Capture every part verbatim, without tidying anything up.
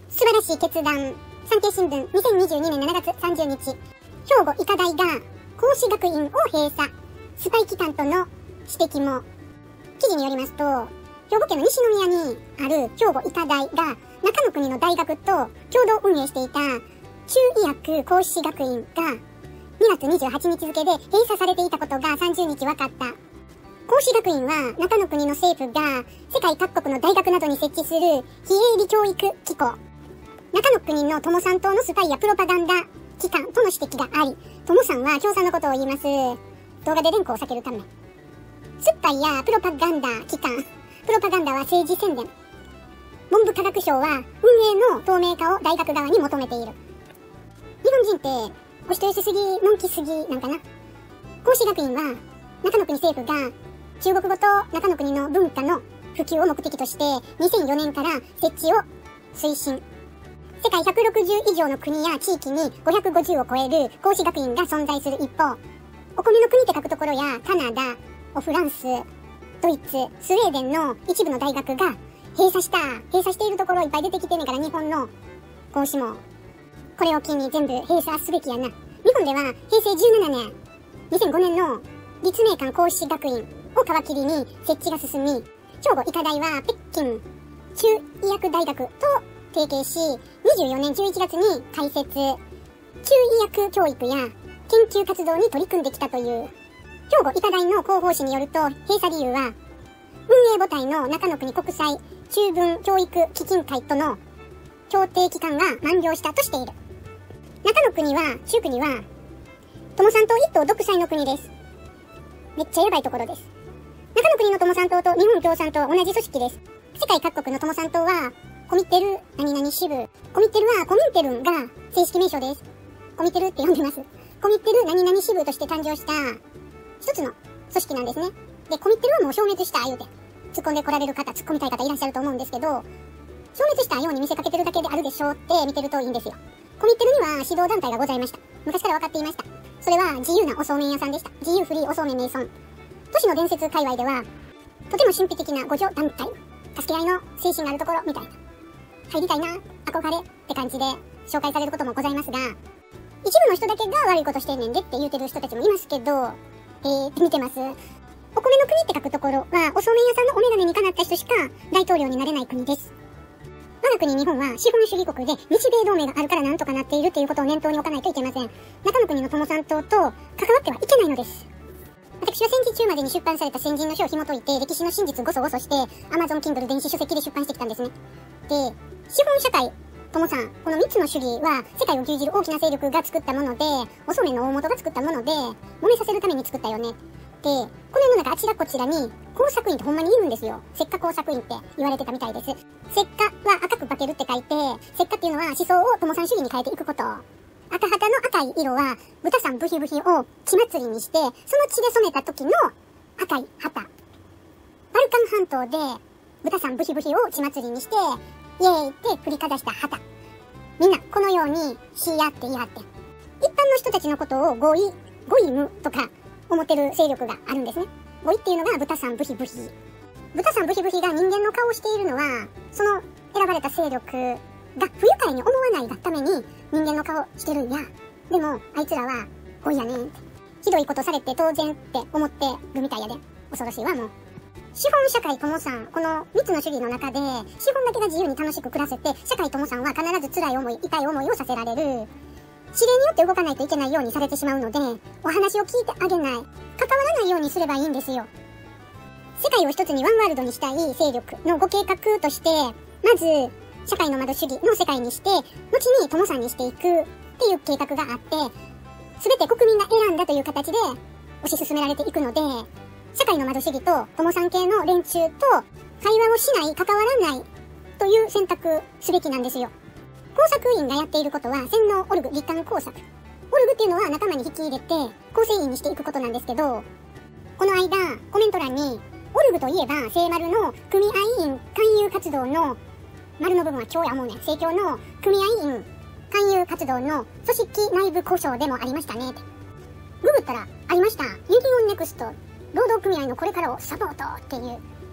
素晴らしい決断。産経新聞にせんにじゅうにねんしちがつさんじゅうにち。兵庫医科大が孔子学院を閉鎖。スパイ機関との指摘も。記事によりますと、兵庫県の西宮にある兵庫医科大が中野国の大学と共同運営していた中医薬孔子学院がにがつにじゅうはちにち付で閉鎖されていたことがさんじゅうにち分かった。孔子学院は中野国の政府が世界各国の大学などに設置する非営利教育機構。中野国の友さん党のスパイやプロパガンダ機関との指摘があり、友さんは共産のことを言います。動画で連呼を避けるため。スパイやプロパガンダ機関。プロパガンダは政治宣伝。文部科学省は運営の透明化を大学側に求めている。日本人ってお人よしすぎ、のんきすぎなんかな。孔子学院は中野国政府が中国語と中野国の文化の普及を目的としてにせんよねんから設置を推進。世界ひゃくろくじゅう以上の国や地域にごひゃくごじゅうを超える孔子学院が存在する一方、お米の国って書くところやカナダ、フランス、ドイツ、スウェーデンの一部の大学が閉鎖した。閉鎖しているところいっぱい出てきてんねんから、日本の孔子も。これを機に全部閉鎖すべきやな。日本ではへいせいじゅうななねん、にせんごねんの立命館孔子学院を皮切りに設置が進み、兵庫医科大は北京中医薬大学と提携し、にじゅうよねんじゅういちがつに開設、中医薬教育や研究活動に取り組んできたという。兵庫医科大の広報誌によると、閉鎖理由は、運営母体の中野国国際中文教育基金会との協定期間が満了したとしている。中野国は、中国は、友さん党一党独裁の国です。めっちゃやばいところです。中野国の友さん党と日本共産党は同じ組織です。世界各国の友さん党は、コミッテル何々支部。コミッテルはコミンテルンが正式名称です。コミッテルって呼んでます。コミッテル何々支部として誕生した一つの組織なんですね。で、コミッテルはもう消滅した言うて、突っ込んで来られる方、突っ込みたい方いらっしゃると思うんですけど、消滅したように見せかけてるだけであるでしょうって見てるといいんですよ。コミッテルには指導団体がございました。昔から分かっていました。それは自由なおそうめん屋さんでした。自由フリーおそうめんメイソン。都市の伝説界隈では、とても神秘的な互助団体、助け合いの精神があるところみたいな。入りたいな、憧れって感じで紹介されることもございますが、一部の人だけが悪いことしてんねんでって言うてる人たちもいますけど、えーって見てます。お米の国って書くところは、おそうめん屋さんのお眼鏡にかなった人しか大統領になれない国です。我が国日本は資本主義国で日米同盟があるからなんとかなっているということを念頭に置かないといけません。中野国の友さん党と関わってはいけないのです。私は戦時中までに出版された先人の書を紐解いて歴史の真実ごそごそして Amazon Kindle 電子書籍で出版してきたんですね。で、資本社会、友さん、このみっつの主義は世界を牛耳る大きな勢力が作ったもので、おそうめんの大元が作ったもので、揉めさせるために作ったよね。で、この世の中あちらこちらに工作員ってほんまにいるんですよ。石化工作員って言われてたみたいです。石化は赤く化けるって書いて、石化っていうのは思想を友さん主義に変えていくこと。赤旗の赤い色は豚さんブヒブヒを血祭りにして、その血で染めた時の赤い旗。バルカン半島で豚さんブヒブヒを血祭りにして、イエーイって振りかざした旗。みんなこのようにし合って言い合って。一般の人たちのことをゴイ、ゴイムとか思ってる勢力があるんですね。ゴイっていうのが豚さんブヒブヒ。豚さんブヒブヒが人間の顔をしているのは、その選ばれた勢力が不愉快に思わないがために人間の顔してるんや。でもあいつらはゴイやねんって。ひどいことされて当然って思ってるみたいやで。恐ろしいわもう。資本社会友さん、このみっつの主義の中で、資本だけが自由に楽しく暮らせて、社会友さんは必ず辛い思い、痛い思いをさせられる。指令によって動かないといけないようにされてしまうので、お話を聞いてあげない。関わらないようにすればいいんですよ。世界を一つにワンワールドにしたい勢力のご計画として、まず、社会の窓主義の世界にして、後に友さんにしていくっていう計画があって、すべて国民が選んだという形で推し進められていくので、社会の窓主義と友さん系の連中と会話をしない、関わらないという選択すべきなんですよ。工作員がやっていることは洗脳、オルグ、立艦工作。オルグっていうのは仲間に引き入れて構成員にしていくことなんですけど、この間コメント欄に、オルグといえば聖丸の組合員勧誘活動の丸の部分は今日やもうね、聖教の組合員勧誘活動の組織内部故障でもありましたねって。ググったらありました。ユニオンネクスト労働組合のこれからをサポートっていう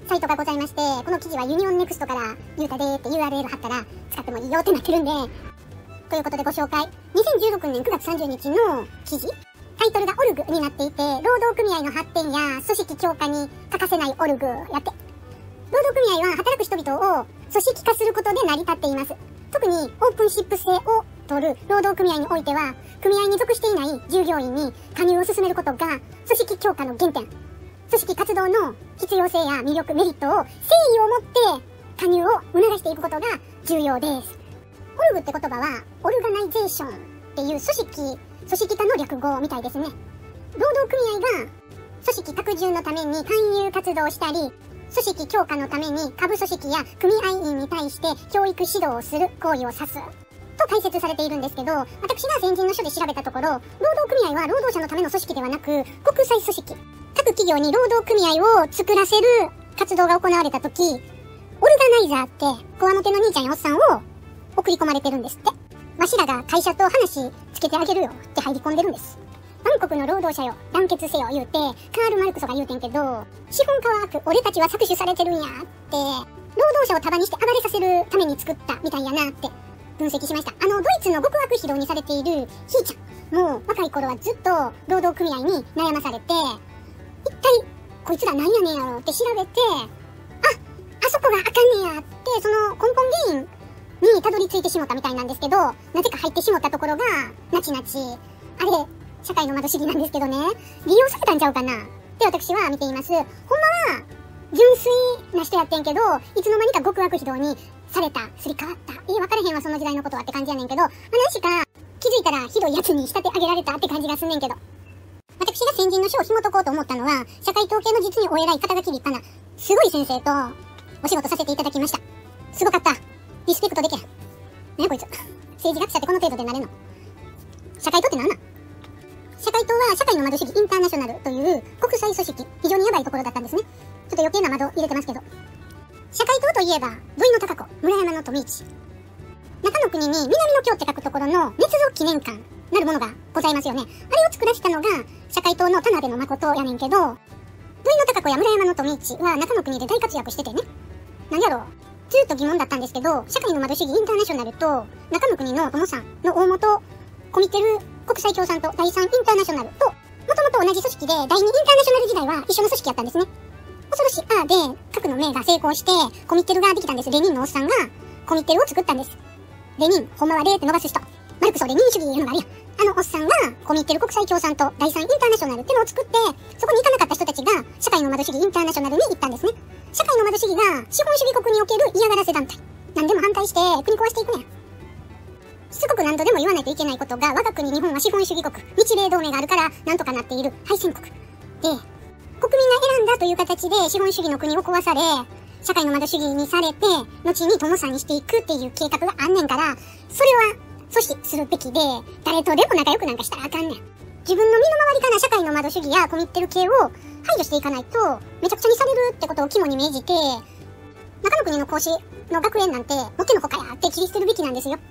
サイトがございまして、この記事はユニオンネクストから言うたでーって ユーアールエル 貼ったら使ってもいいよってなってるんで、ということでご紹介。にせんじゅうろくねんくがつさんじゅうにちの記事。タイトルがオルグになっていて、労働組合の発展や組織強化に欠かせないオルグやって。労働組合は働く人々を組織化することで成り立っています。特にオープンシップ制を取る労働組合においては、組合に属していない従業員に加入を進めることが組織強化の原点。組織活動の必要性や魅力、メリットを誠意を持って加入を促していくことが重要です。オルグって言葉は、オルガナイゼーションっていう組織、組織化の略語みたいですね。労働組合が組織拡充のために勧誘活動をしたり、組織強化のために下部組織や組合員に対して教育指導をする行為を指すと解説されているんですけど、私が先人の書で調べたところ、労働組合は労働者のための組織ではなく国際組織。各企業に労働組合を作らせる活動が行われたとき、オルガナイザーってこわもての兄ちゃんやおっさんを送り込まれてるんですって。わしらが会社と話つけてあげるよって入り込んでるんです。万国の労働者よ、団結せよ言うて、カール・マルクスが言うてんけど、資本家は悪、俺たちは搾取されてるんやって、労働者を束にして暴れさせるために作ったみたいやなって分析しました。あの、ドイツの極悪非道にされているひーちゃんも若い頃はずっと労働組合に悩まされて、一体こいつら何やねんやろって調べて、あ、あそこがあかんねやって、その根本原因にたどり着いてしもったみたいなんですけど、なぜか入ってしもったところが、なちなち、あれ、社会の窓主義なんですけどね、利用されたんちゃうかなって私は見ています。ほんまは、純粋な人やってんけど、いつの間にか極悪非道にされた、すり替わった。いや、分からへんわ、その時代のことはって感じやねんけど、まあ、何しか気づいたらひどいやつに仕立て上げられたって感じがすんねんけど。私が先人の書を紐解こうと思ったのは、社会統計の実にお偉い肩書き立派な、すごい先生とお仕事させていただきました。すごかった。リスペクトできる。何やこいつ。政治学者ってこの程度でなれんの？社会党って何なん？社会党は社会の窓主義インターナショナルという国際組織、非常にヤバいところだったんですね。ちょっと余計な窓入れてますけど。社会党といえば、土井の高子、村山の富市。中野国に南の京って書くところの捏造記念館なるものがございますよね。あれを作らせたのが社会党の田辺の誠やねんけど、土井の高子や村山の富市は中野国で大活躍しててね。何やろうずっと疑問だったんですけど、社会の窓主義インターナショナルと中野国の友さんの大元コミテル国際共産党第三インターナショナルともともと同じ組織で第二インターナショナル時代は一緒の組織やったんですね。恐ろしいあーで核の命が成功してコミテルができたんです。レニンのおっさんがコミテルを作ったんです。レニン、ほんまはレーって伸ばす人。マルクスをレニン主義いうのがあるやん。あのおっさんがコミテル国際共産党第三インターナショナルってのを作って、そこに行かなかった人たちが社会の窓主義インターナショナルに行ったんですね。社会の窓主義が資本主義国における嫌がらせ団体。何でも反対して国壊していくねん。しつこく何度でも言わないといけないことが、我が国日本は資本主義国、日米同盟があるからなんとかなっている敗戦国。で、国民が選んだという形で資本主義の国を壊され、社会の窓主義にされて、後に友さんにしていくっていう計画があんねんから、それは阻止するべきで、誰とでも仲良くなんかしたらあかんねん。自分の身の回りから社会の窓主義やコミッテル系を排除していかないと、めちゃくちゃにされるってことを肝に銘じて、中野国の講師の学園なんて、もってのほかやって切り捨てるべきなんですよ。